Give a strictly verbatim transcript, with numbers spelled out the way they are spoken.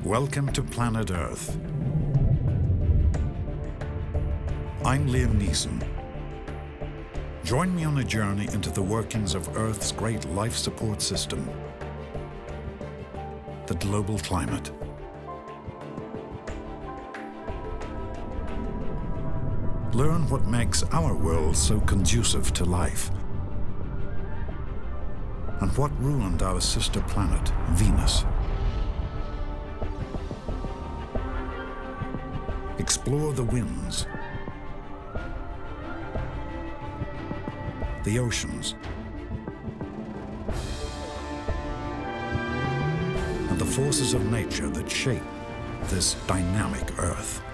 Welcome to Planet Earth. I'm Liam Neeson. Join me on a journey into the workings of Earth's great life support system, the global climate. Learn what makes our world so conducive to life, and what ruined our sister planet, Venus. Explore the winds, the oceans, and the forces of nature that shape this dynamic Earth.